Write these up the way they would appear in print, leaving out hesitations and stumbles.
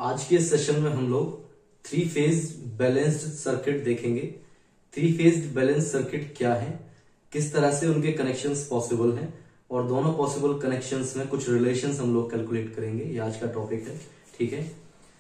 आज के सेशन में हम लोग थ्री फेज बैलेंस्ड सर्किट देखेंगे। थ्री फेज बैलेंस सर्किट क्या है, किस तरह से उनके कनेक्शंस पॉसिबल हैं और दोनों पॉसिबल कनेक्शंस में कुछ रिलेशंस हम लोग कैलकुलेट करेंगे। ये आज का टॉपिक है। ठीक है,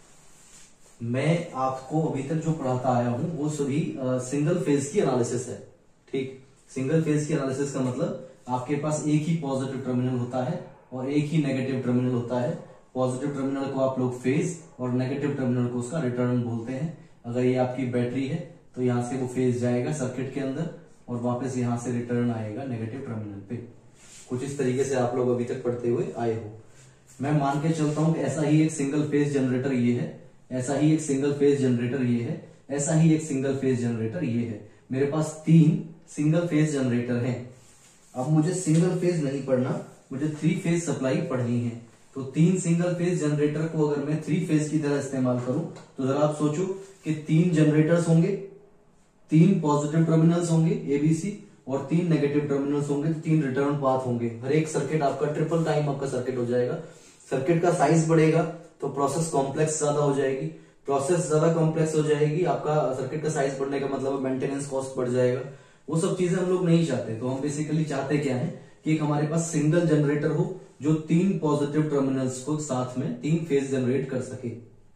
मैं आपको अभी तक जो पढ़ाता आया हूं वो सभी सिंगल फेज की एनालिसिस है। ठीक, सिंगल फेज की एनालिसिस का मतलब आपके पास एक ही पॉजिटिव टर्मिनल होता है और एक ही नेगेटिव टर्मिनल होता है। पॉजिटिव टर्मिनल को आप लोग फेज और नेगेटिव टर्मिनल को उसका रिटर्न बोलते हैं। अगर ये आपकी बैटरी है तो यहां से वो फेज जाएगा सर्किट के अंदर और वापस यहां से रिटर्न आएगा नेगेटिव टर्मिनल पे। कुछ इस तरीके से आप लोग अभी तक पढ़ते हुए आए हो। मैं मान के चलता हूं कि ऐसा ही एक सिंगल फेज जनरेटर ये है, ऐसा ही एक सिंगल फेज जनरेटर ये है, ऐसा ही एक सिंगल फेज जनरेटर ये है। मेरे पास 3 सिंगल फेज जनरेटर हैं। अब मुझे सिंगल फेज नहीं पढ़ना, मुझे 3 फेज सप्लाई पढ़नी है। तो 3 सिंगल फेज जनरेटर को अगर मैं 3 फेज की तरह इस्तेमाल करूं तो जरा आप सोचो कि 3 जनरेटर्स होंगे, 3 पॉजिटिव टर्मिनल्स होंगे एबीसी और 3 नेगेटिव टर्मिनल्स होंगे, तो 3 रिटर्न पाथ होंगे। हर एक सर्किट आपका ट्रिपल टाइम आपका सर्किट हो जाएगा। सर्किट का साइज बढ़ेगा तो प्रोसेस कॉम्प्लेक्स ज्यादा हो जाएगी, प्रोसेस ज्यादा कॉम्प्लेक्स हो जाएगी, आपका सर्किट का साइज बढ़ने का मतलब मेंटेनेंस कॉस्ट बढ़ जाएगा। वो सब चीजें हम लोग नहीं चाहते। तो हम बेसिकली चाहते क्या है कि एक हमारे पास सिंगल जनरेटर हो जो 3 पॉजिटिव टर्मिनल्स को साथ में 3 फेज जनरेट कर सके।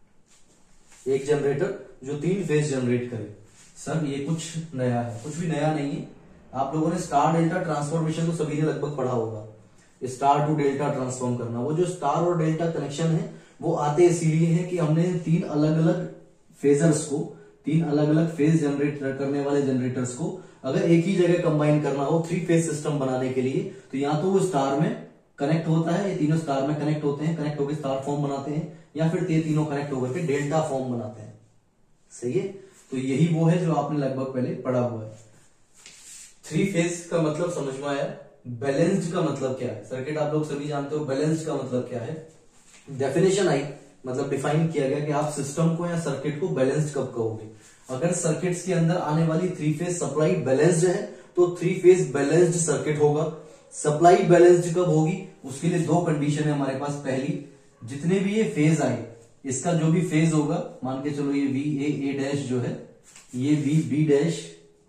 एक जनरेटर जो 3 फेज जनरेट करे। सर ये कुछ नया है? कुछ भी नया नहीं है। आप लोगों ने स्टार डेल्टा ट्रांसफॉर्मेशन तो सभी ने लगभग पढ़ा होगा। स्टार टू डेल्टा ट्रांसफॉर्म करना, वो जो स्टार और डेल्टा कनेक्शन है वो आते इसीलिए है कि हमने 3 अलग अलग फेजर्स को, 3 अलग अलग फेज जनरेट करने वाले जनरेटर्स को अगर एक ही जगह कंबाइन करना हो 3 फेज सिस्टम बनाने के लिए, तो या तो वो स्टार में कनेक्ट होता है, ये तीनों स्टार में कनेक्ट होते हैं, कनेक्ट होकर स्टार फॉर्म बनाते हैं, या फिर ये तीनों कनेक्ट होकर के डेल्टा फॉर्म बनाते हैं। सही है, तो यही वो है जो आपने लगभग पहले पढ़ा हुआ है। 3 फेज का मतलब समझ में आया। बैलेंस्ड का मतलब क्या है? सर्किट आप लोग सभी जानते हो। बैलेंस्ड का मतलब क्या है? डेफिनेशन आई, मतलब डिफाइन किया गया कि आप सिस्टम को या सर्किट को बैलेंस्ड कब कहोगे। अगर सर्किट्स के अंदर आने वाली 3 फेज सप्लाई बैलेंस्ड है तो 3 फेज बैलेंस्ड सर्किट होगा। सप्लाई बैलेंस्ड कब होगी? उसके लिए 2 कंडीशन है हमारे पास। पहली, जितने भी ये फेज आए, इसका जो भी फेज होगा, मान के चलो ये वी ए डैश जो है, ये वी बी डैश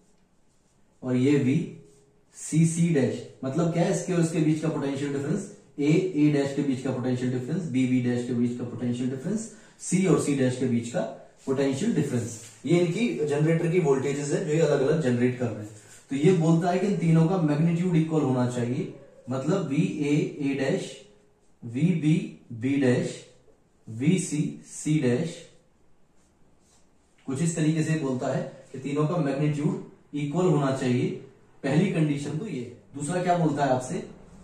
और ये वी सी सी डैश, मतलब क्या है इसके और इसके बीच का पोटेंशियल डिफरेंस, ए डैश के बीच का पोटेंशियल डिफरेंस, बी डैश के बीच का पोटेंशियल डिफरेंस, सी और सी डैश के बीच का पोटेंशियल डिफरेंस। ये इनकी जनरेटर की वोल्टेजेस है जो ये अलग अलग जनरेट कर रहे हैं। तो ये बोलता है कि इन तीनों का मैग्नीट्यूड इक्वल होना चाहिए, मतलब V A dash, V B dash, V C dash. कुछ इस तरीके से बोलता है कि तीनों का मैग्नीट्यूड इक्वल होना चाहिए। पहली कंडीशन तो ये। दूसरा क्या बोलता है आपसे,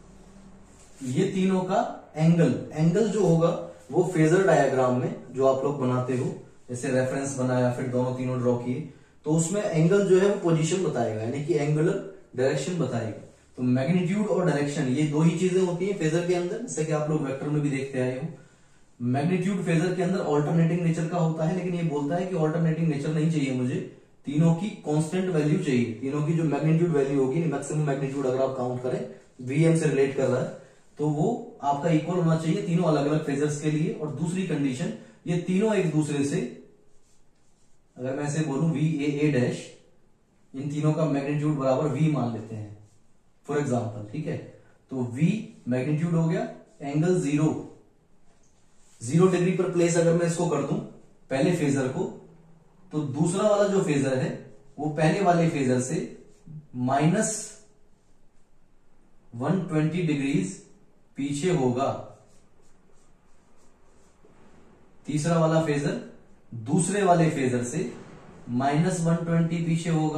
ये तीनों का एंगल जो होगा वो फेजर डायग्राम में जो आप लोग बनाते हो, जैसे रेफरेंस बनाया फिर दोनों तीनों ड्रॉ किए, तो उसमें एंगल जो है वो पोजीशन बताएगा, यानी कि एंगुलर डायरेक्शन बताएगा। तो मैग्नीट्यूड और डायरेक्शन ये 2 ही चीजें होती है फेजर के अंदर, जैसे कि आप लोग वेक्टर में भी देखते आए हो। मैग्नीट्यूड फेजर के अंदर ऑल्टरनेटिंग नेचर का होता है, लेकिन ये बोलता है कि ऑल्टरनेटिंग नेचर नहीं चाहिए मुझे, तीनों की कांस्टेंट वैल्यू चाहिए। तीनों की जो मैग्नीट्यूड वैल्यू होगी, मैक्सिमम मैग्नीट्यूड अगर आप काउंट करें, वीएम से रिलेट कर रहा है, तो वो आपका इक्वल होना चाहिए तीनों अलग अलग फेजर्स के लिए। और दूसरी कंडीशन, ये तीनों एक दूसरे से, अगर मैं ऐसे बोलूं वी ए डैश, इन तीनों का मैग्नीट्यूड बराबर वी मान लेते हैं फॉर एग्जांपल। ठीक है, तो वी मैग्नीट्यूड हो गया, एंगल 0 डिग्री पर प्लेस अगर मैं इसको कर दूं पहले फेजर को, तो दूसरा वाला जो फेजर है वो पहले वाले फेजर से -120 डिग्रीज पीछे होगा। तीसरा वाला फेजर दूसरे वाले फेजर से -120 पीछे होगा।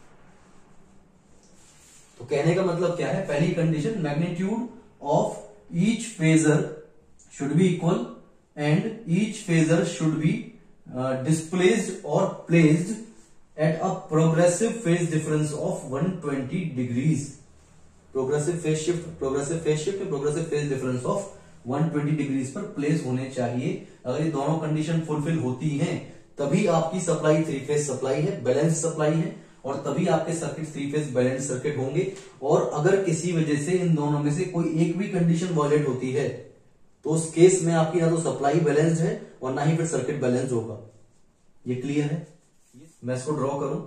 तो कहने का मतलब क्या है? पहली condition, magnitude of each phasor should be equal and each phasor should be displaced और placed at a progressive phase difference of 120 degrees. Progressive phase shift, progressive phase difference of 120 degrees पर प्लेस होने चाहिए। अगर ये दोनों condition fulfil होती हैं तभी आपकी सप्लाई 3 फेज सप्लाई है, बैलेंस सप्लाई है, और तभी आपके सर्किट 3 फेज बैलेंस सर्किट होंगे। और अगर किसी वजह से इन दोनों में से कोई एक भी कंडीशन वॉयलेट होती है तो उस केस में आपकी ना तो सप्लाई बैलेंस्ड है और ना ही फिर सर्किट बैलेंस्ड होगा। ये क्लियर है? मैं इसको ड्रॉ करूं।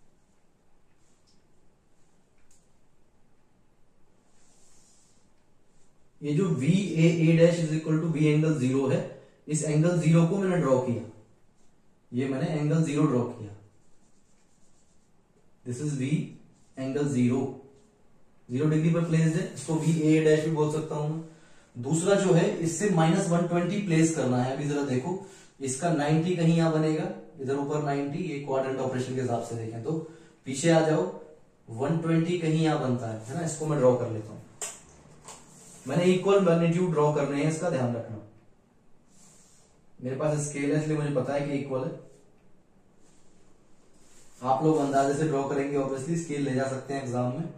ये जो V A dash is equal to V angle zero है, इस एंगल जीरो को मैंने ड्रॉ किया। ये मैंने एंगल जीरो ड्रॉ किया। This is V angle zero, 0 degree पर प्लेस्ड है, इसको वी ए डैश भी बोल सकता हूं मैं। दूसरा जो है, इससे -120 प्लेस करना है। अभी जरा देखो, इसका 90 कहीं यहां बनेगा, इधर ऊपर 90, ये क्वाड्रेंट ऑपरेशन के हिसाब से देखें तो पीछे आ जाओ, 120 कहीं यहां बनता है ना। इसको मैं ड्रॉ कर लेता हूं। मैंने इक्वल मैग्नीट्यूड ड्रॉ करने हैं, इसका ध्यान रखना। मेरे पास स्केल है इसलिए मुझे पता है कि इक्वल है। आप लोग अंदाजे से ड्रॉ करेंगे, ऑब्वियसली स्केल ले जा सकते हैं एग्जाम में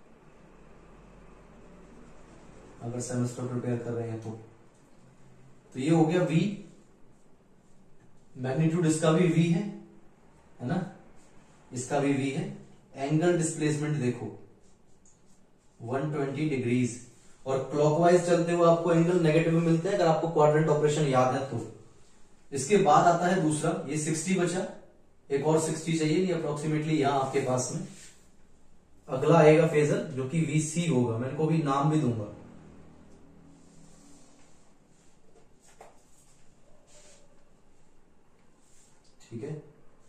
अगर सेमेस्टर प्रिपेयर कर रहे हैं तो ये हो गया वी, मैग्नीट्यूड इसका भी वी है ना, इसका भी वी है। एंगल डिस्प्लेसमेंट देखो 120 डिग्रीज, और क्लॉकवाइज चलते हुए आपको एंगल नेगेटिव में मिलते हैं अगर आपको क्वाड्रेंट ऑपरेशन याद है तो। इसके बाद आता है दूसरा, ये 60 बचा, एक और 60 चाहिए, नहीं अप्रोक्सीमेटली यहां आपके पास में। अगला आएगा फेजर जो कि वीसी होगा, मैं इनको भी नाम भी दूंगा। ठीक है,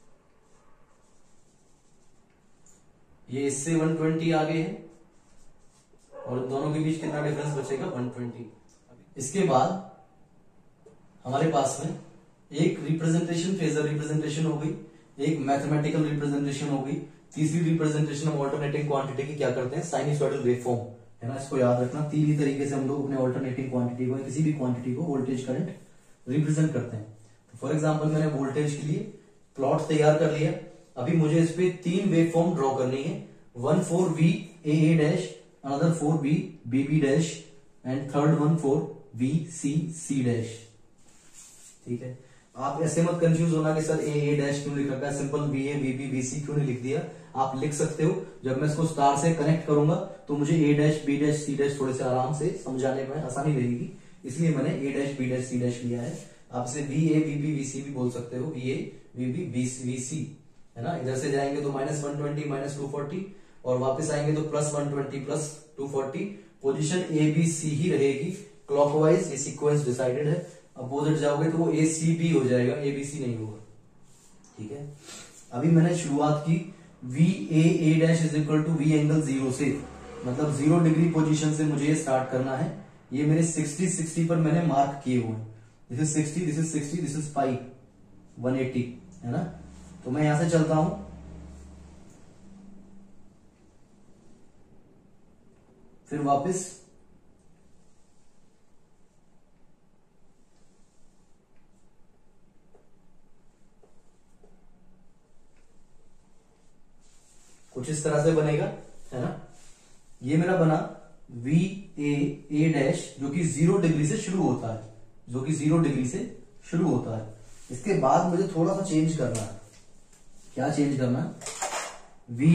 ये इससे 120 आगे है और दोनों के बीच कितना डिफरेंस बचेगा, 120। इसके बाद हमारे पास में एक रिप्रेजेंटेशन, फेजर रिप्रेजेंटेशन हो गई, एक मैथमेटिकल रिप्रेजेंटेशन हो गई, तीसरी रिप्रेजेंटेशन हम ऑल्टरनेटिंग क्वांटिटी की क्या करते हैं, साइनसॉइडल वेवफॉर्म, है ना। इसको याद रखना, तीन ही तरीके से हम लोग अपने ऑल्टरनेटिंग क्वांटिटी को, किसी भी क्वांटिटी को वोल्टेज करंट रिप्रेजेंट करते हैं। तो फॉर एग्जाम्पल मैंने वोल्टेज के लिए प्लॉट तैयार कर लिया। अभी मुझे इस पे तीन वेव फॉर्म ड्रॉ करनी है, one for V A dash, another for V B B dash, and third one for V C C dash. ठीक है, आप ऐसे मत कंफ्यूज होना कि सर ए डैश क्यों लिख रखा है, simple V A V B V C क्यों नहीं लिख दिया। आप लिख सकते हो, जब मैं इसको स्टार से कनेक्ट करूंगा तो मुझे A dash B dash C dash थोड़े से आराम से समझाने में आसानी रहेगी, इसलिए मैंने A dash B dash C dash लिया है। आप इसे V A V B V C भी बोल सकते हो, V A V B V C, है ना। इधर से जाएंगे तो -120 -240 और वापस आएंगे तो +120 +240। पोजीशन ए बी सी ही रहेगी क्लॉकवाइज, ये सीक्वेंस डिसाइडेड है। अपोजिट जाओगे तो वो ए सी बी हो जाएगा, ए बी सी नहीं होगा। ठीक है, अभी मैंने शुरुआत की V A dash is equal to V angle zero से, मतलब 0 डिग्री पोजीशन से मुझे ये स्टार्ट करना है। ये मेरे 60 पर मैंने मार्क किए हुए हैं, this is 60, this is 60, this is pi 180, है ना। तो मैं यहां से चलता हूं, फिर वापस कुछ इस तरह से बनेगा, है ना। ये मेरा बना वी ए डैश जो कि 0 डिग्री से शुरू होता है, जो कि 0 डिग्री से शुरू होता है। इसके बाद मुझे थोड़ा सा चेंज करना है। क्या चेंज करना है, V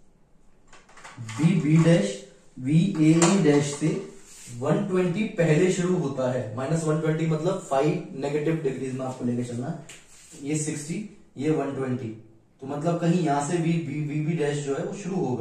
B B dash V A dash से 120 पहले शुरू होता है, -120 मतलब 5 नेगेटिव डिग्रीज में आपको लेके चलना है। ये 60, ये 120, तो मतलब कहीं यहां से वी बी डैश जो है वो शुरू होगा।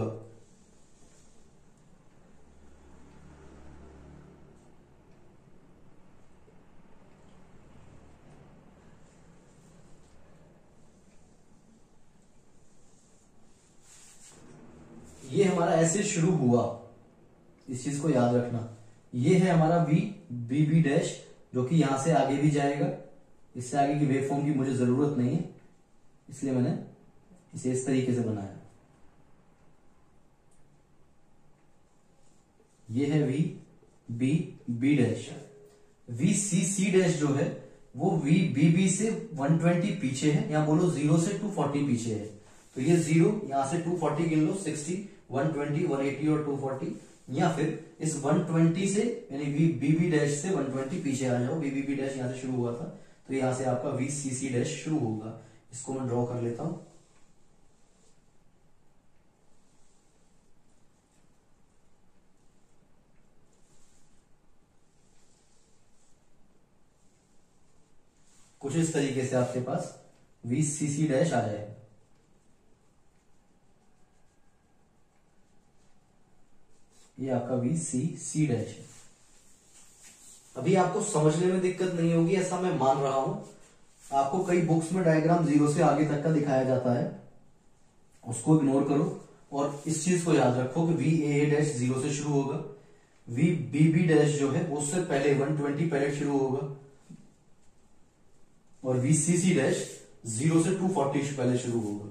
ये हमारा ऐसे शुरू हुआ, इस चीज को याद रखना। ये है हमारा वी बी बी डैश जो कि यहां से आगे भी जाएगा। इससे आगे की वेव फॉर्म की मुझे जरूरत नहीं है, इसलिए मैंने इसे इस तरीके से बनाया। ये है V B B dash. V C C dash जो है वो वी बी बी से 120 पीछे है, या बोलो 0 से 240 पीछे है। तो ये 0 यहां से 240 गिन लो, 60 120 180 और 240, या फिर इस 120 से यानी वी बी बी डैश से 120 पीछे आ जाओ। वी बी बी डैश यहां से शुरू हुआ था तो यहां से आपका वी सी सी डैश शुरू होगा। इसको मैं ड्रॉ कर लेता हूं। कुछ इस तरीके से आपके पास VCC डैश आ जाएगा। ये आपका VCC डैश है। अभी आपको समझने में दिक्कत नहीं होगी ऐसा मैं मान रहा हूं। आपको कई बुक्स में डायग्राम 0 से आगे तक का दिखाया जाता है, उसको इग्नोर करो और इस चीज को याद रखो कि VAA डैश 0 से शुरू होगा, VBB डैश जो है उससे पहले 120 पहले शुरू होगा और VCC डैश 0 से 240 पहले शुरू होगा।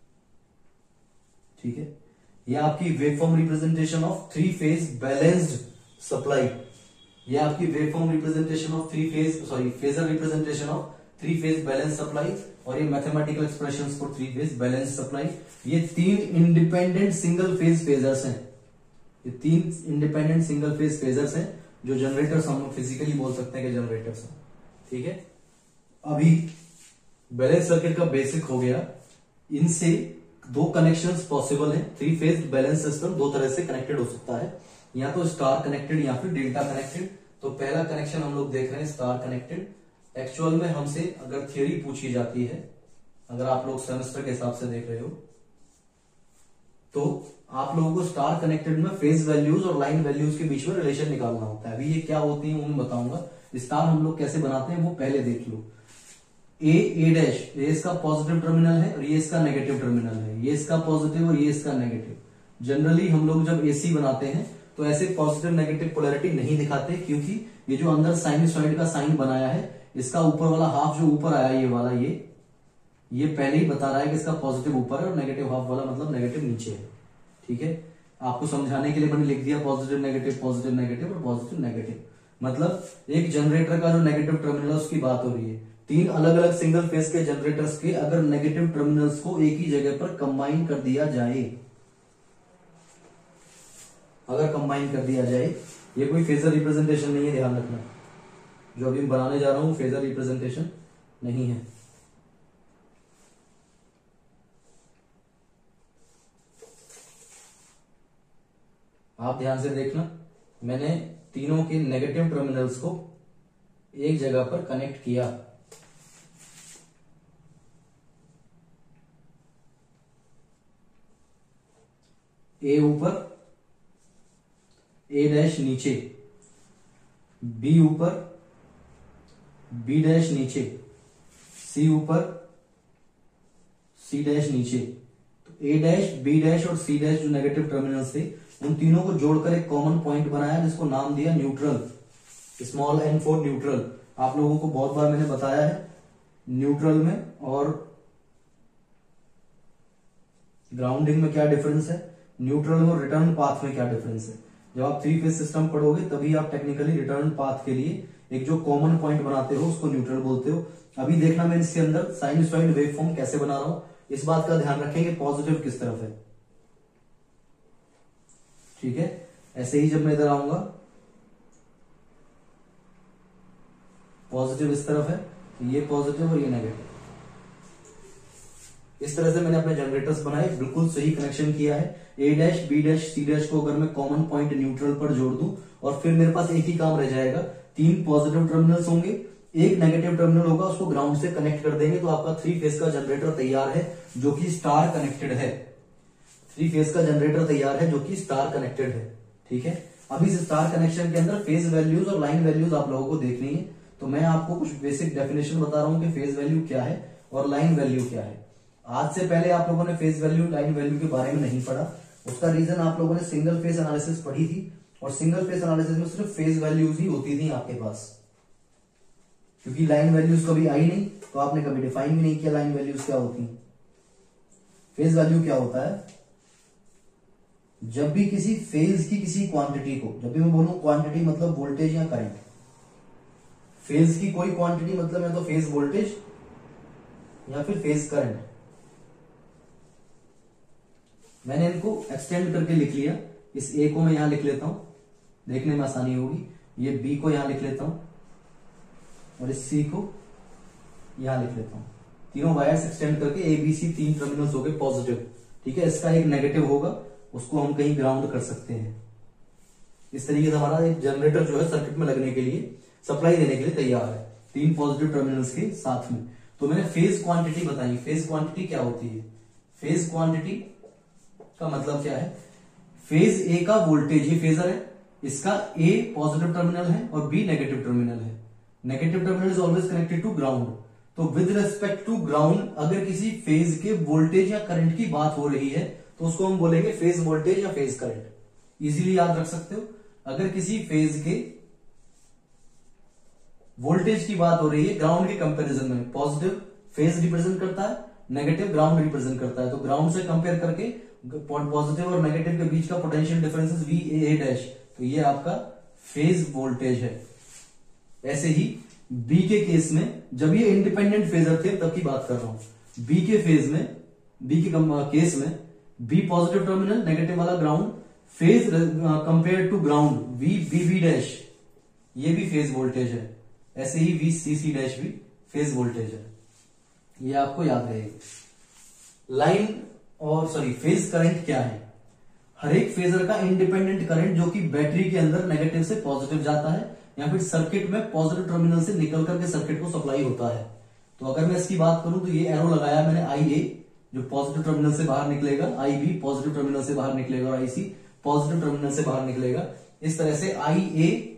ठीक है, यह आपकी waveform representation of 3 phase balanced supply, यह आपकी waveform representation of phasor representation of 3 phase balance supply और ये mathematical expressions for 3 phase balance supply. ये 3 इंडिपेंडेंट सिंगल फेज फेजर्स हैं, ये 3 इंडिपेंडेंट सिंगल फेज फेजर्स हैं जो जनरेटर्स हम लोग फिजिकली बोल सकते हैं कि जनरेटर्स हैं। ठीक है, अभी बैलेंस सर्किट का बेसिक हो गया। इनसे 2 कनेक्शंस पॉसिबल हैं। 3 फेज बैलेंस सिस्टम 2 तरह से कनेक्टेड हो सकता है, या तो स्टार कनेक्टेड या फिर डेल्टा कनेक्टेड। तो पहला कनेक्शन हम लोग देख रहे हैं स्टार कनेक्टेड। एक्चुअल में हमसे अगर थियरी पूछी जाती है, अगर आप लोग सेमेस्टर के हिसाब से देख रहे हो, तो आप लोगों को स्टार कनेक्टेड में फेज वैल्यूज और लाइन वैल्यूज के बीच में रिलेशन निकालना होता है। अभी ये क्या होती है वो मैं बताऊंगा। स्टार हम लोग कैसे बनाते हैं वो पहले देख लो। ए डैश, ये इसका पॉजिटिव टर्मिनल है और ये इसका नेगेटिव टर्मिनल है, ये इसका पॉजिटिव और ये इसका नेगेटिव। जनरली हम लोग जब एसी बनाते हैं तो ऐसे पॉजिटिव नेगेटिव पोलैरिटी नहीं दिखाते, क्योंकि ये जो अंदर साइनसॉइड का साइन बनाया है, इसका ऊपर वाला हाफ जो ऊपर आया ये वाला, ये पहले ही बता रहा है कि इसका पॉजिटिव ऊपर है और नेगेटिव हाफ वाला मतलब नेगेटिव नीचे है। ठीक है, आपको समझाने के लिए मैंने लिख दिया पॉजिटिव नेगेटिव पॉजिटिव नेगेटिव और पॉजिटिव नेगेटिव। मतलब एक जनरेटर का जो नेगेटिव टर्मिनल है उसकी बात हो रही है। 3 अलग अलग सिंगल फेज के जनरेटर्स के अगर नेगेटिव टर्मिनल्स को एक ही जगह पर कंबाइन कर दिया जाए, अगर कंबाइन कर दिया जाए, ये कोई फेजर रिप्रेजेंटेशन नहीं है, ध्यान रखना। जो अभी मैं बनाने जा रहा हूं फेजर रिप्रेजेंटेशन नहीं है। आप ध्यान से देखना, मैंने तीनों के नेगेटिव टर्मिनल्स को एक जगह पर कनेक्ट किया। ए ऊपर, ए डैश नीचे, बी ऊपर, बी डैश नीचे, सी ऊपर, सी डैश नीचे। तो ए डैश, बी डैश और सी डैश जो नेगेटिव टर्मिनल्स थे, उन तीनों को जोड़कर एक कॉमन पॉइंट बनाया जिसको नाम दिया neutral, small n for neutral. आप लोगों को बहुत बार मैंने बताया है न्यूट्रल में और ग्राउंडिंग में क्या डिफरेंस है, न्यूट्रल में और रिटर्न पाथ में क्या डिफरेंस है। जब आप 3 फेज सिस्टम पढ़ोगे तभी आप टेक्निकली रिटर्न पाथ के लिए एक जो कॉमन पॉइंट बनाते हो उसको न्यूट्रल बोलते हो। अभी देखना मैं इसके अंदर साइनसॉइड वेवफॉर्म कैसे बना रहा हूं, इस बात का ध्यान रखेंगे पॉजिटिव किस तरफ है। ठीक है, ऐसे ही जब मैं इधर आऊंगा पॉजिटिव इस तरफ है, तो ये पॉजिटिव और ये नेगेटिव। इस तरह से मैंने अपने जनरेटर्स बनाए, बिल्कुल सही कनेक्शन किया है। A dash, B dash, C dash को अगर मैं कॉमन पॉइंट न्यूट्रल पर जोड़ दूं और फिर मेरे पास एक ही काम रह जाएगा, 3 पॉजिटिव टर्मिनल्स होंगे, एक नेगेटिव टर्मिनल होगा, उसको ग्राउंड से कनेक्ट कर देंगे तो आपका 3 फेज का जनरेटर तैयार है जो कि स्टार कनेक्टेड है। 3 फेज का जनरेटर तैयार है जो कि स्टार कनेक्टेड है। ठीक है, अभी इस स्टार कनेक्शन के अंदर फेज वैल्यूज और लाइन वैल्यूज आप लोगों को देखनी है। तो मैं आपको कुछ बेसिक डेफिनेशन बता रहा हूं कि फेज वैल्यू क्या है और लाइन वैल्यू क्या है। आज से पहले आप लोगों ने फेज वैल्यू लाइन वैल्यू के बारे में नहीं पढ़ा, उसका रीजन आप लोगों ने सिंगल फेज एनालिसिस पढ़ी थी और सिंगल फेज एनालिसिस में सिर्फ फेज वैल्यूज ही होती थी आपके पास, क्योंकि लाइन वैल्यूज कभी आई नहीं तो आपने कभी डिफाइन भी नहीं किया लाइन वैल्यूज क्या होती हैं। फेज वैल्यू क्या होता है, जब भी किसी फेज की किसी क्वांटिटी को, जब भी मैं बोलूं क्वांटिटी मतलब वोल्टेज या करंट, फेज की कोई क्वांटिटी मतलब या तो फेज वोल्टेज या फिर फेज करंट, मैंने इनको एक्सटेंड करके लिख लिया। इस ए को मैं यहां लिख लेता हूं, देखने में आसानी होगी। ये बी को यहां लिख लेता हूं और इस सी को यहां लिख लेता हूं। तीनों वायर्स एक्सटेंड करके ए बी सी 3 टर्मिनल्स हो गए पॉजिटिव। ठीक है, इसका एक नेगेटिव होगा, उसको हम कहीं ग्राउंड कर सकते हैं। इस तरीके से हमारा एक जनरेटर जो है सर्किट में लगने के लिए, सप्लाई देने के लिए तैयार है। 3 पॉजिटिव टर्मिनल्स के साथ में। तो मैंने फेज क्वांटिटी बताई। फेज क्वांटिटी क्या होती है? फेज क्वांटिटी का मतलब क्या है? फेज ए का वोल्टेज, ये फेजर है, इसका ए पॉजिटिव टर्मिनल है और बी नेगेटिव टर्मिनल है। Negative terminal is always connected to ground. तो विद रिस्पेक्ट टू ग्राउंड अगर किसी फेज के वोल्टेज या करंट की बात हो रही है तो उसको हम बोलेंगे फेज वोल्टेज या फेज करंट। इजीली याद रख सकते हो। अगर किसी फेज के वोल्टेज की बात हो रही है ग्राउंड के कंपैरिजन में, पॉजिटिव फेज रिप्रेजेंट करता है, नेगेटिव ग्राउंड रिप्रेजेंट करता है, तो ग्राउंड से कंपेयर करके पॉजिटिव और नेगेटिव के बीच का potential difference V A dash, तो ये आपका फेज वोल्टेज है। ऐसे ही बी के केस में, जब ये इंडिपेंडेंट फेजर थे तब की बात कर रहा हूं, बी के फेज में, बी के केस में बी पॉजिटिव टर्मिनल, नेगेटिव वाला ground, phase compare to ground V B B dash, ये भी फेज वोल्टेज है। ऐसे ही वी सी सी डैश भी फेज वोल्टेज है, ये आपको याद रहेगा। लाइन और फेज करंट क्या है? हर एक फेजर का इंडिपेंडेंट करंट जो कि बैटरी के अंदर नेगेटिव से पॉजिटिव जाता है या फिर सर्किट में पॉजिटिव टर्मिनल से निकल करके सर्किट को सप्लाई होता है। तो अगर मैं इसकी बात करूं तो ये एरो लगाया मैंने आई ए जो पॉजिटिव टर्मिनल से बाहर निकलेगा, आई बी पॉजिटिव टर्मिनल से बाहर निकलेगा और आई सी पॉजिटिव टर्मिनल से बाहर निकलेगा। इस तरह से आई ए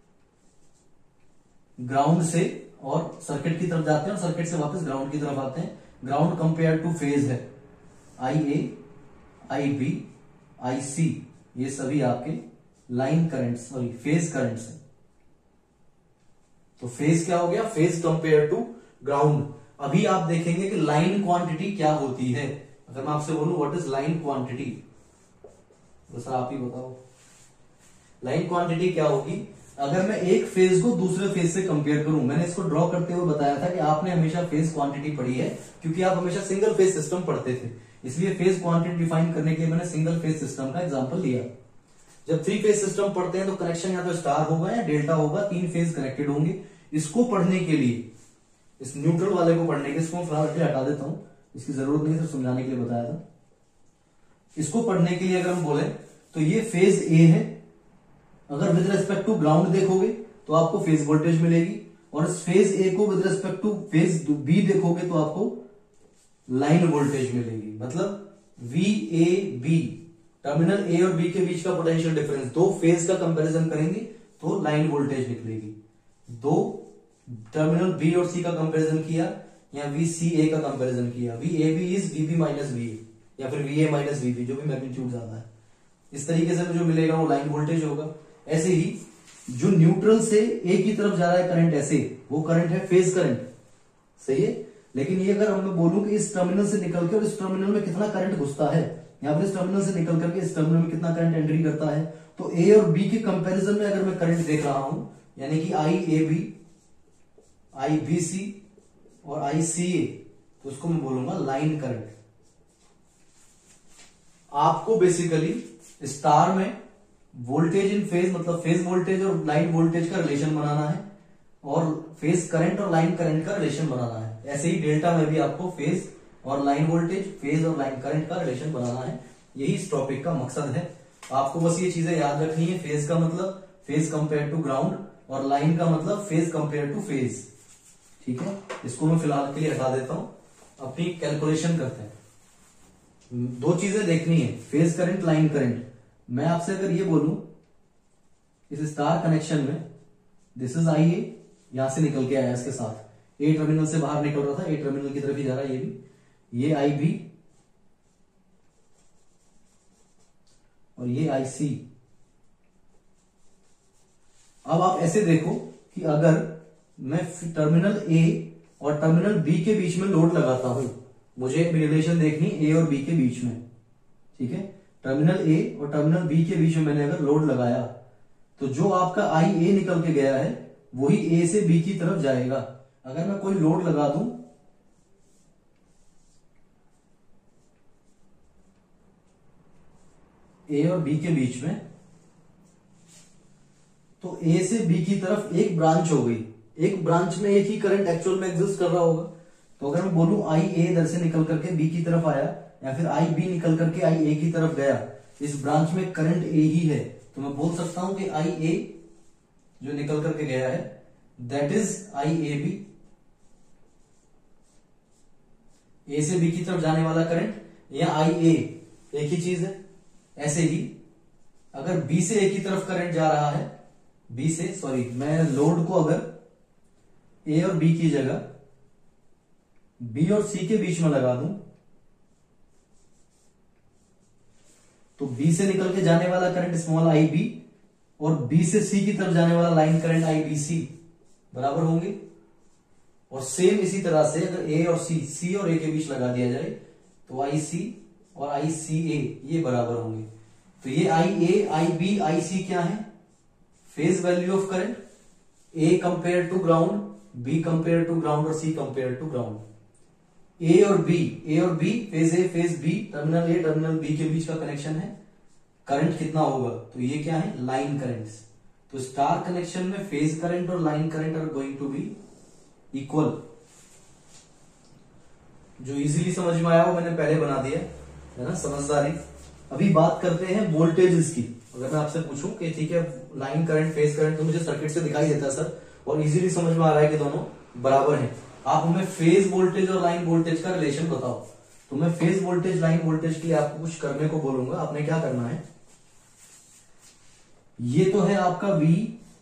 ग्राउंड से और सर्किट की तरफ जाते हैं और सर्किट से वापस ग्राउंड की तरफ आते हैं। ग्राउंड कंपेयर टू फेज है आई ए, आई बी, आई सी, ये सभी आपके लाइन करंट फेज करंट्स हैं। तो फेज क्या हो गया? Phase compare to ground. अभी आप देखेंगे कि लाइन क्वांटिटी क्या होती है। अगर मैं आपसे बोलूं व्हाट इज लाइन क्वांटिटी, तो सर आप ही बताओ लाइन क्वांटिटी क्या होगी। अगर मैं एक फेज को दूसरे फेज से कंपेयर करूं, मैंने इसको ड्रॉ करते हुए बताया था कि आपने हमेशा फेज क्वांटिटी पढ़ी है क्योंकि आप हमेशा सिंगल फेज सिस्टम पढ़ते थे, इसलिए फेज क्वांटिटी डिफाइन करने के लिए मैंने सिंगल फेज सिस्टम का एग्जांपल लिया। जब 3 फेज सिस्टम पढ़ते हैं तो कनेक्शन या तो स्टार होगा या डेल्टा होगा, 3 फेज कनेक्टेड होंगे। इसको पढ़ने के लिए, इस न्यूट्रल वाले को पढ़ने के, इसको फिलहाल हटा देता हूं, इसकी जरूरत नहीं, सिर्फ समझाने के लिए बताया था। इसको पढ़ने के लिए अगर हम बोले तो ये फेज ए है, अगर विद रेस्पेक्ट टू ग्राउंड देखोगे तो आपको फेज वोल्टेज मिलेगी, और इस फेज ए को with respect to phase B देखोगे तो आपको लाइन वोल्टेज मिलेगी। मतलब V A B, terminal A और बी के बीच का पोटेंशियल डिफरेंस, 2 फेज का कंपैरिजन करेंगे तो लाइन वोल्टेज निकलेगी। 2 टर्मिनल बी और सी का कंपैरिजन किया या वी सी ए का कंपैरिजन किया, V A B is V B minus V A या फिर V A minus V B, जो भी मैग्नीट्यूड ज्यादा है, इस तरीके से जो मिलेगा वो लाइन वोल्टेज होगा। ऐसे ही जो न्यूट्रल से ए की तरफ जा रहा है करंट, ऐसे वो करंट है फेज करंट, सही है। लेकिन ये अगर मैं बोलूं कि इस टर्मिनल से निकल के और इस टर्मिनल में कितना करंट घुसता है, या फिर इस टर्मिनल से निकल करके इस टर्मिनल में कितना करंट एंट्री करता है, तो ए और बी के कंपैरिजन में अगर मैं करंट देख रहा हूं, यानी कि आई ए बी, आई बी सी और आई सी ए, तो उसको मैं बोलूंगा लाइन करंट। आपको बेसिकली स्टार में वोल्टेज इन फेज, मतलब फेज वोल्टेज और लाइन वोल्टेज का रिलेशन बनाना है, और फेज करंट और लाइन करंट का रिलेशन बनाना है। ऐसे ही डेल्टा में भी आपको फेज और लाइन वोल्टेज, फेज और लाइन करंट का रिलेशन बनाना है। यही इस टॉपिक का मकसद है। आपको बस ये चीजें याद रखनी है। फेज का मतलब फेज कंपेयर टू ग्राउंड, और लाइन का मतलब फेज कंपेयर टू फेज, ठीक है। इसको मैं फिलहाल के लिए हटा देता हूं, अपनी कैलकुलेशन करते हैं। 2 चीजें देखनी है, फेज करंट, लाइन करंट। मैं आपसे अगर ये बोलूं इस स्टार कनेक्शन में दिस इज आई ए, यहां से निकल के आया इसके साथ, ए टर्मिनल से बाहर निकल रहा था, ए टर्मिनल की तरफ ही जा रहा है, ये भी, ये आई बी और ये आई सी। अब आप ऐसे देखो कि अगर मैं टर्मिनल ए और टर्मिनल बी के बीच में लोड लगाता हूं, मुझे एक रिलेशन देखनी ए और बी के बीच में, ठीक है। टर्मिनल ए और टर्मिनल बी के बीच में मैंने अगर लोड लगाया तो जो आपका आई ए निकल के गया है वही ए से बी की तरफ जाएगा। अगर मैं कोई लोड लगा दूं ए और बी के बीच में, तो ए से बी की तरफ एक ब्रांच हो गई, एक ब्रांच में एक ही करंट एक्चुअल में एग्जिस्ट कर रहा होगा। तो अगर मैं बोलूं आई ए इधर से निकल करके बी की तरफ आया, या फिर आई बी निकल करके आई ए की तरफ गया, इस ब्रांच में करंट ए ही है, तो मैं बोल सकता हूं कि आई ए जो निकल करके गया है that is I A B, A से बी की तरफ जाने वाला करंट, या आई ए एक ही चीज है। ऐसे ही अगर बी से ए की तरफ करंट जा रहा है, बी से सॉरी मैं लोड को अगर ए और बी की जगह बी और सी के बीच में लगा दूं, तो बी से निकल के जाने वाला करंट स्मॉल आई बी और बी से सी की तरफ जाने वाला line current I B C बराबर होंगे। और सेम इसी तरह से अगर ए और सी और ए के बीच लगा दिया जाए तो आई सी और आई सी ए ये बराबर होंगे। तो ये आई ए आई बी आई सी क्या है, phase value of current, A compare to ground, B compare to ground और C compare to ground. A और B phase A phase B, terminal A terminal B के बीच का कनेक्शन है, करंट कितना होगा, तो ये क्या है लाइन करंट्स। तो स्टार कनेक्शन में फेज करंट और line current are going to be equal. जो इजीली समझ में आया वो मैंने पहले बना दिया है ना, समझदारी। अभी बात करते हैं वोल्टेजेस की। अगर मैं आपसे पूछूं कि ठीक है लाइन करंट फेज करंट तो मुझे सर्किट से दिखाई देता है सर, और इजीली समझ में आ रहा है कि दोनों बराबर हैं, आप हमें फेज वोल्टेज और लाइन वोल्टेज का रिलेशन बताओ। तो मैं फेज वोल्टेज लाइन वोल्टेज के लिए आपको कुछ करने को बोलूंगा, आपने क्या करना है, ये तो है आपका V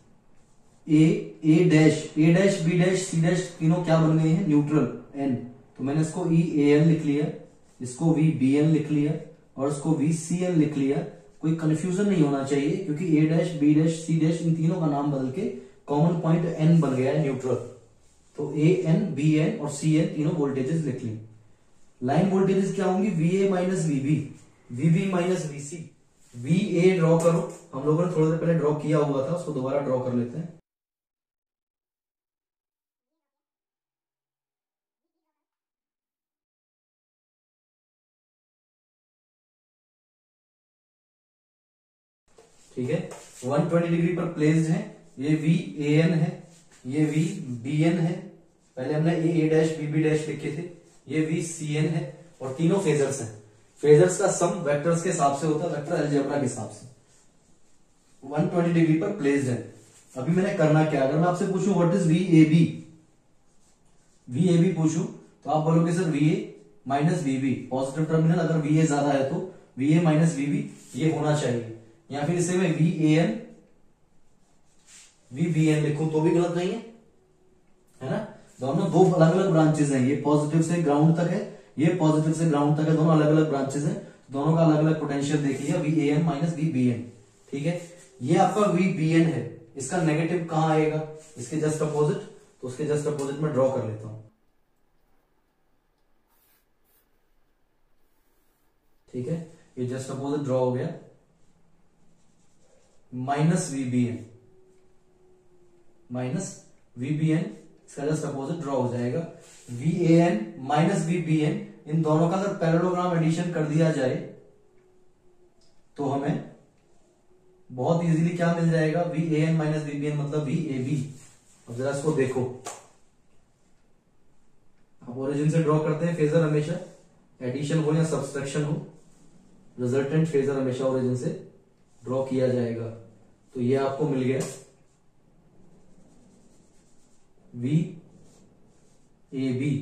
A dash B dash C dash तीनों क्या बन गए हैं न्यूट्रल एन। तो मैंने इसको ई ए एन लिख लिया, इसको वी बी एन लिख लिया और इसको वी सी एन लिख लिया। कोई कंफ्यूजन नहीं होना चाहिए क्योंकि A dash B dash C dash इन तीनों का नाम बदल के कॉमन पॉइंट एन बन गया है न्यूट्रल। तो ए एन बी एन और सी एन तीनों वोल्टेजेस लिख ली। लाइन वोल्टेजेस क्या होंगी, V A minus V B, V B minus V C. V A draw करो, हम लोगों ने थोड़ी देर पहले ड्रॉ किया हुआ था, उसको दोबारा ड्रॉ कर लेते हैं। ठीक है 120 डिग्री पर प्लेस्ड है। ये वी ए एन है, ये वी बी एन है, पहले हमने ए डैश बी डैश लिखे थे, ये वी सी एन है और तीनों फेजर्स हैं। फेजर्स का सम वेक्टर्स के हिसाब से होता है, वेक्टर अलजेब्रा के हिसाब से। 120 डिग्री पर प्लेस्ड है। अभी मैंने करना क्या, अगर मैं आपसे पूछूं what is V A B पूछूं तो आप बोलोगे sir V A minus V B, positive terminal अगर वी ए ज्यादा है तो V A minus V B ये होना चाहिए, या फिर इसे मैं V A N V B N लिखूं तो भी गलत नहीं है ना। दोनों दो अलग अलग ब्रांचेस हैं, ये पॉजिटिव से ग्राउंड तक है, ये पॉजिटिव से ग्राउंड तक है, दोनों अलग अलग ब्रांचेस हैं, दोनों का अलग अलग पोटेंशियल देख लिया, V A N minus V B N. ठीक है, ये आपका वी बी एन है, इसका नेगेटिव कहां आएगा, इसके जस्ट अपोजिट, तो उसके जस्ट अपोजिट में ड्रॉ कर लेता हूं। ठीक है, ये जस्ट अपोजिट ड्रॉ हो गया, minus V B N, minus V B N, इसका जस्ट अपोजिट ड्रॉ हो जाएगा V A N minus V B N. इन दोनों का अगर पैरेललोग्राम एडिशन कर दिया जाए तो हमें बहुत इजीली क्या मिल जाएगा, V A N minus V B N मतलब वी ए बी। अब जरा इसको देखो, आप ओरिजिन से ड्रॉ करते हैं फेजर, हमेशा एडिशन हो या सब्सट्रैक्शन हो, रिजल्टेंट फेजर हमेशा ओरिजिन से ड्रॉ किया जाएगा। तो ये आपको मिल गया वी ए बी,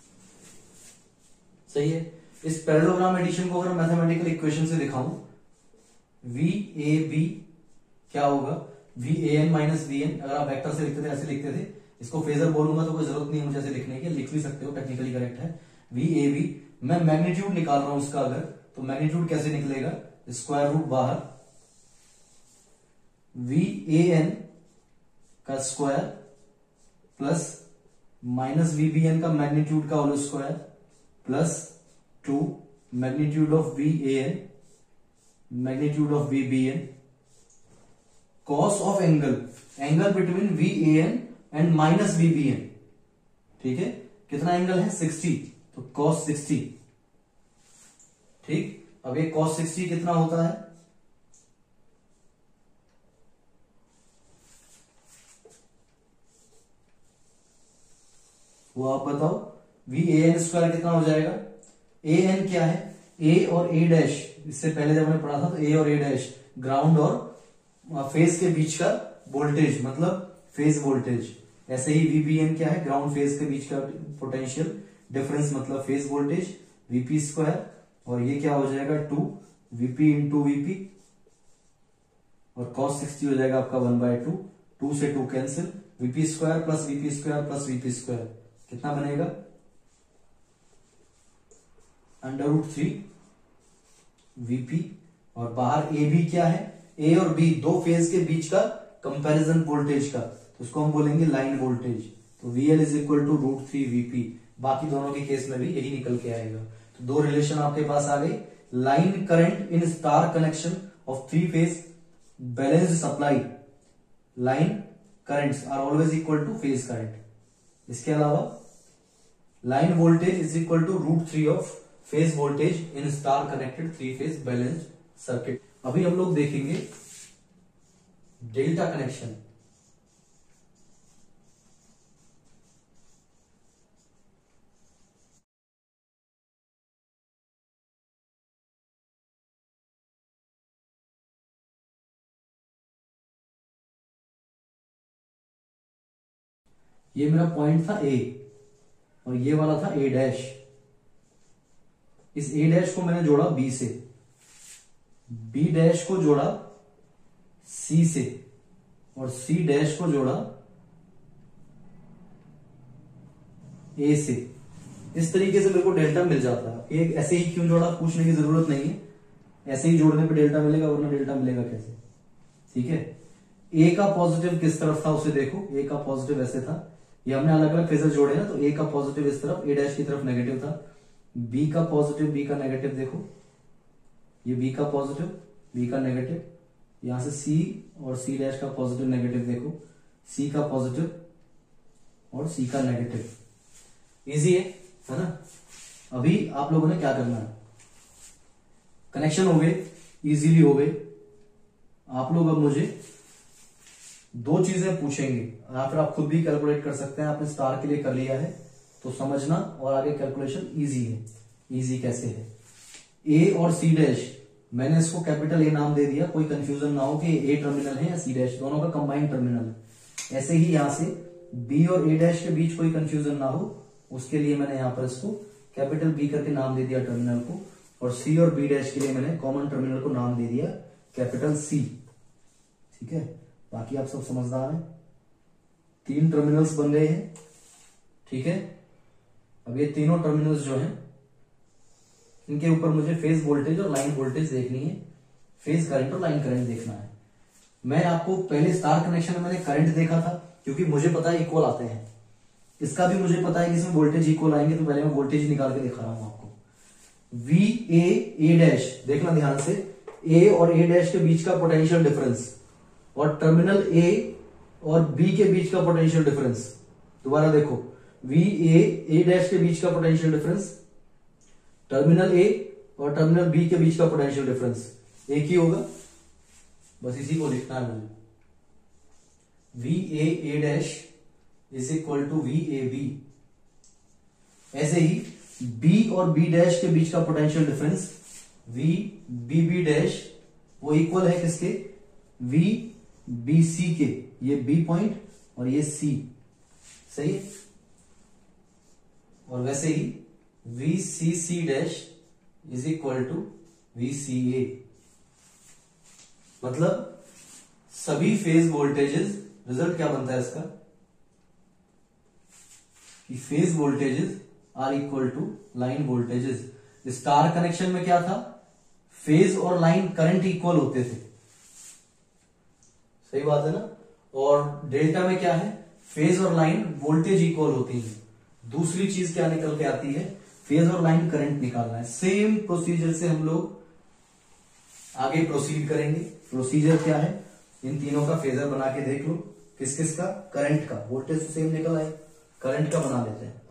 सही है। इस पैरेललोग्राम एडिशन को अगर मैथमेटिकल इक्वेशन से दिखाऊं, वी ए बी क्या होगा, V A N minus V N, अगर आप वेक्टर से लिखते थे ऐसे लिखते थे, इसको फेजर बोलूंगा तो कोई जरूरत नहीं है मुझे ऐसे लिखने की, लिख भी सकते हो, टेक्निकली करेक्ट है। वी ए बी, मैं मैग्नीट्यूड निकाल रहा हूं उसका, अगर तो मैग्नीट्यूड कैसे निकलेगा, स्क्वायर रूट बाहर, वी ए एन का square plus minus V B N का मैग्नीट्यूड का whole square plus 2 magnitude of V A N magnitude of V B N, cos of angle between V A N and minus V B N. ठीक है, कितना angle है 60, तो cos 60। ठीक, अब ये कॉस 60 कितना होता है, वो आप बताओ। वी ए एन स्क्वायर कितना हो जाएगा, ए एन क्या है, ए और ए डैश, इससे पहले जब हमने पढ़ा था तो ए और ए डैश ग्राउंड और फेज के बीच का वोल्टेज मतलब फेज वोल्टेज, ऐसे ही VBN क्या है, ग्राउंड फेज के बीच का पोटेंशियल डिफरेंस मतलब फेज वोल्टेज Vp², और ये क्या हो जाएगा 2 Vp इंटू Vp, और cos 60 हो जाएगा आपका 1/2, 2 से 2 cancel, Vp² plus Vp² plus Vp², कितना बनेगा √3 Vp, और बाहर AB क्या है, A और B दो फेज के बीच का कंपैरिजन वोल्टेज का, तो उसको हम बोलेंगे लाइन वोल्टेज, तो VL is equal to √3 Vp। बाकी दोनों के केस में भी यही निकल के आएगा। तो दो रिलेशन आपके पास आ गई, line current in star connection of 3 phase balanced supply, line currents are always equal to phase current. इसके अलावा line voltage is equal to √3 of phase voltage in star connected 3 phase balanced circuit. अभी हम लोग देखेंगे delta connection. ये मेरा point था A और ये वाला था A'। इस A' को मैंने जोड़ा B से, B' को जोड़ा C से, और C' को जोड़ा A से। इस तरीके से मेरे को डेल्टा मिल जाता है। एक ऐसे ही क्यों जोड़ा पूछने की जरूरत नहीं है, ऐसे ही जोड़ने पे डेल्टा मिलेगा, वरना डेल्टा मिलेगा कैसे। ठीक है, A का पॉजिटिव किस तरफ था उसे देखो, A का पॉजिटिव ऐसे था, ये हमने अलग अलग फेजर जोड़े ना, तो A का पॉजिटिव इस तरफ, A' की तरफ नेगेटिव था। B का पॉजिटिव, B का नेगेटिव देखो, ये B का पॉजिटिव, B का नेगेटिव, यहां से C और C' का पॉजिटिव नेगेटिव देखो, C का पॉजिटिव और C का नेगेटिव। इजी है ना। अभी आप लोगों ने क्या करना है, कनेक्शन हो गए, इजीली हो गए। आप लोग अब मुझे दो चीजें पूछेंगे, या फिर आप खुद भी कैलकुलेट कर सकते हैं, आपने स्टार के लिए कर लिया है तो समझना, और आगे कैलकुलेशन इजी है। इजी कैसे है, A और C', मैंने इसको कैपिटल A नाम दे दिया, कोई कंफ्यूजन ना हो कि A टर्मिनल है या C', दोनों का कंबाइंड टर्मिनल है। ऐसे ही यहां से B और A' के बीच कोई कंफ्यूजन ना हो, उसके लिए मैंने यहां पर इसको कैपिटल B करके नाम दे दिया टर्मिनल को, और C और B' के लिए मैंने कॉमन टर्मिनल को नाम दे दिया कैपिटल C। ठीक है, बाकी आप सब समझदार हैं। 3 टर्मिनल्स बन गए हैं। ठीक है, अब ये तीनों टर्मिनल्स जो हैं, इनके ऊपर मुझे फेज वोल्टेज और लाइन वोल्टेज देखनी है, फेज करंट और लाइन करंट देखना है। मैं आपको पहले स्टार कनेक्शन में मैंने करंट देखा था, क्योंकि मुझे पता है इक्वल आते हैं। इसका भी मुझे पता है कि इसमें वोल्टेज इक्वल आएंगे, तो पहले मैं वोल्टेज निकाल के दिखा रहा हूं आपको। VA देखना ध्यान से, A और A' के बीच का पोटेंशियल डिफरेंस, और टर्मिनल A और B के बीच का पोटेंशियल डिफरेंस। दोबारा देखो, VA के बीच का पोटेंशियल डिफरेंस, टर्मिनल A और टर्मिनल B के बीच का पोटेंशियल डिफरेंस एक ही होगा, बस इसी को लिखना है मुझे। VA' is equal to VAB। ऐसे ही B और B' के बीच का पोटेंशियल डिफरेंस VBB' वो इक्वल है किसके, VBC के, ये B पॉइंट और ये C, सही है। और वैसे ही VCC' is equal to VCA। मतलब सभी फेज वोल्टेजेस, रिजल्ट क्या बनता है इसका कि phase voltages are equal to line voltages. Star connection में क्या था, फेज और लाइन करंट इक्वल होते थे, सही बात है ना। और डेल्टा में क्या है, फेज और लाइन वोल्टेज इक्वल होती है। दूसरी चीज क्या निकल के आती है, फेज और लाइन करंट निकालना है। सेम प्रोसीजर से हम लोग आगे प्रोसीड करेंगे। प्रोसीजर क्या है, इन तीनों का फेजर बना के देख लो, किस किस का, करंट का, वोल्टेज तो सेम निकल आए, करंट का बना लेते हैं।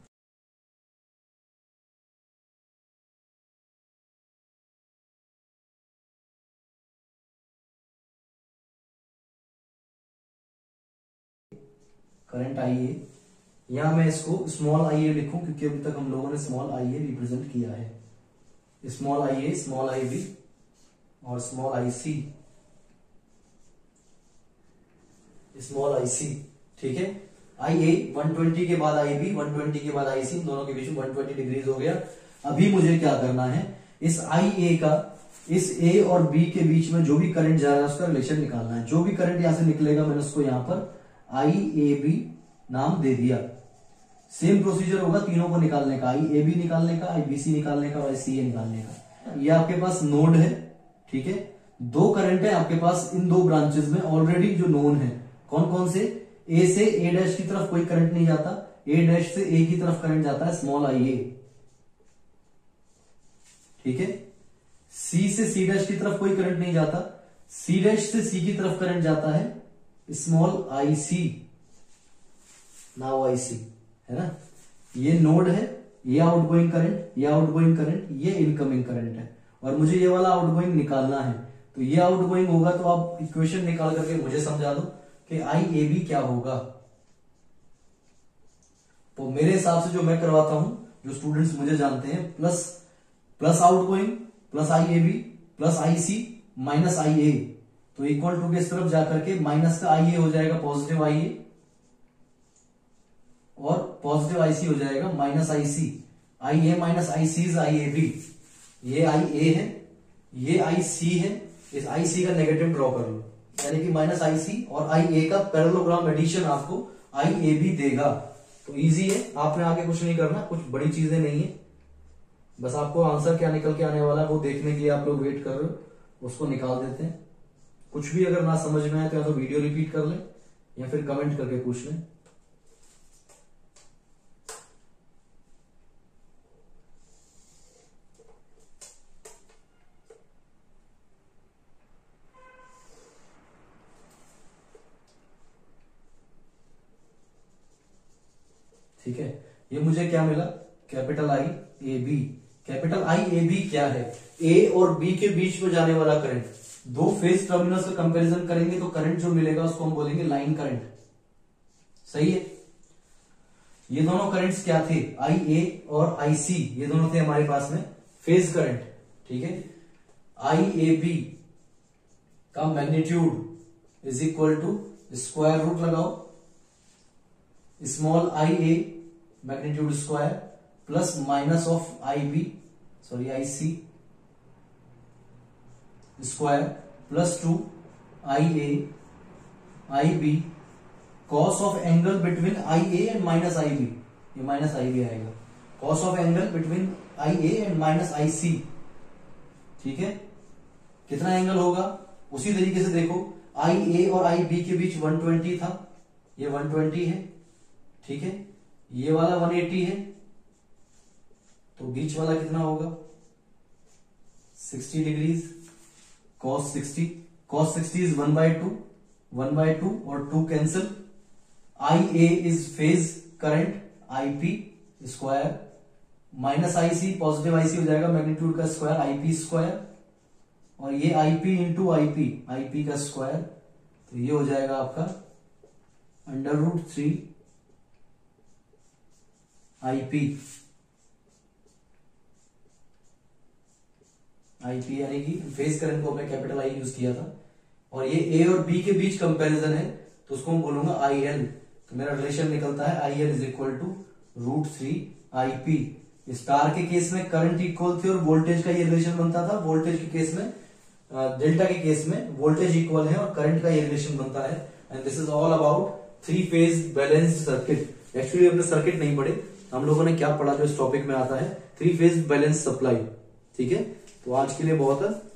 करंट आईए, यहां मैं इसको स्मॉल आईए लिखूं, क्योंकि अभी तक हम लोगों ने स्मॉल आईए रिप्रेजेंट किया है। स्मॉल आईए, स्मॉल आईबी और स्मॉल आईसी, स्मॉल आईसी। ठीक है, IA 120 के बाद IB 120 के बाद IC, दोनों के बीच में 120 डिग्रीज हो गया। अभी मुझे क्या करना है, इस IA का इस A और B के बीच में जो भी करंट जा रहा है उसका रिलेशन निकालना है। जो भी करंट यहां से निकलेगा मैंने उसको यहां पर IAB नाम दे दिया। सेम प्रोसीजर होगा तीनों को निकालने का, IAB निकालने का, IBC निकालने का और ICA निकालने का। ये आपके पास नोड है, ठीक है। दो करंट है आपके पास इन दो ब्रांचेस में ऑलरेडी जो नोन है। कौन कौन से? A से A' की तरफ कोई करंट नहीं जाता, A' से A की तरफ करंट जाता है स्मॉल IA, ठीक है। C से C' की तरफ कोई करंट नहीं जाता, C' से C की तरफ करंट जाता है स्मॉल IC, नाउ IC, है ना। ये नोड है, ये आउटगोइंग करंट, ये आउटगोइंग करंट, ये इनकमिंग करंट है और मुझे ये वाला आउटगोइंग निकालना है। तो ये आउटगोइंग होगा तो आप इक्वेशन निकाल करके मुझे समझा दो कि IAB क्या होगा। तो मेरे हिसाब से जो मैं करवाता हूं, जो स्टूडेंट्स मुझे जानते हैं, plus outgoing plus IAB plus IC minus IA, तो इक्वल टू के इस तरफ जाकर के माइनस का IA हो जाएगा पॉजिटिव IA और पॉजिटिव IC हो जाएगा minus IC। IA minus IC is IAB। ये IA है, ये IC है, इस IC का नेगेटिव ड्रॉ कर लो, यानी कि माइनस IC और IA का पैरेललोग्राम एडिशन आपको IAB देगा। तो इजी है, आपने आगे कुछ नहीं करना, कुछ बड़ी चीजें नहीं है, बस आपको आंसर क्या निकल के आने वाला है वो देखने के लिए आप लोग वेट कर रहे हो, उसको निकाल देते हैं। कुछ भी अगर ना समझ में आए तो या तो वीडियो रिपीट कर लें या फिर कमेंट करके पूछ लें। ठीक है, ये मुझे क्या मिला, कैपिटल IAB। कैपिटल IAB क्या है? A और B के बीच में जाने वाला करंट। दो फेज टर्मिनल्स का कंपैरिजन करेंगे तो करंट जो मिलेगा उसको हम बोलेंगे लाइन करंट, सही है। ये दोनों करंट्स क्या थे? IA और IC, ये दोनों थे हमारे पास में फेज करंट, ठीक है। IAB का magnitude is equal to square root लगाओ small IA magnitude square plus minus of IC square plus 2 IA IB cos of angle between IA and minus IB, ये माइनस IB आएगा, cos of angle between IA and minus IC, ठीक है। कितना angle होगा? उसी तरीके से देखो, IA और IB के बीच 120 था, ये 120 है, ठीक है। ये वाला 180 है, तो बीच वाला कितना होगा? 60 डिग्रीज, cos 60 इज 1/2 और 2 cancel. IA is phase current IP square minus IC, positive IC हो जाएगा मैग्नीट्यूड का स्क्वायर IP स्क्वायर, और ये IP इंटू IP का स्क्वायर, तो ये हो जाएगा आपका √3 IP यानी कि फेज करंट को हमने कैपिटल I यूज किया था। और ये A और B के बीच कंपैरिजन है तो उसको हम बोलूंगा IL। तो मेरा रिलेशन निकलता है IL is equal to √3 IP। Star के केस में करंट इक्वल थे और वोल्टेज का ये रिलेशन बनता था, वोल्टेज के केस में डेल्टा के केस में वोल्टेज इक्वल है और करंट का ये रिलेशन बनता है। And this is all about 3 phase balanced circuit. Actually हमने सर्किट नहीं पढ़े, हम लोगों ने क्या पढ़ा जो इस टॉपिक में आता है, 3 फेज बैलेंस सप्लाई, ठीक है। तो आज के लिए बहुत है।